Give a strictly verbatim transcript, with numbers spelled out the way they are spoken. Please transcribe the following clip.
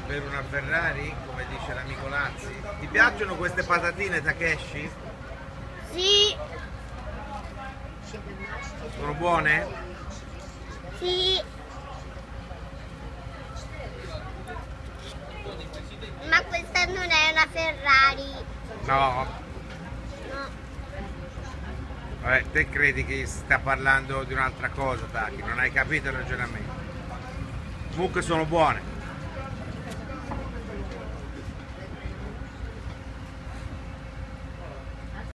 per una Ferrari, come dice l'amico Lazzi. Ti piacciono queste patatine, Takeshi? Sì. Sono buone? Sì. Ma questa non è una Ferrari. No. No. Vabbè, te credi che sta parlando di un'altra cosa, Taki, non hai capito il ragionamento. Comunque sono buone.